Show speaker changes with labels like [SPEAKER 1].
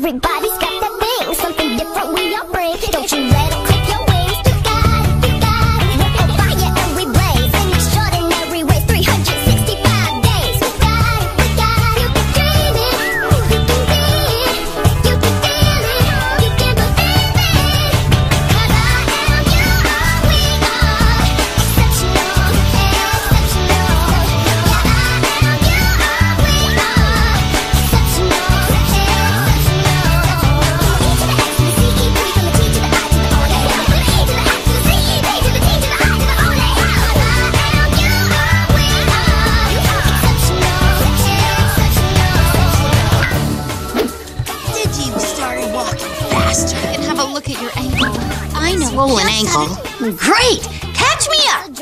[SPEAKER 1] Everybody's got that thing, something different we all bring. Don't you let them clip your wings. You got it, we're on fire and we blaze in extraordinary ways, 365 days. We got it, you can dream it, you can be it, you can feel it, you can believe it. 'Cause I am, you are, we are exceptional, exceptional. Yeah, I am, you are, we are exceptional,
[SPEAKER 2] Did you start walking faster?
[SPEAKER 3] And have a look at your ankle. I know
[SPEAKER 2] Swollen
[SPEAKER 3] just how
[SPEAKER 2] ankle. Great! Catch me up!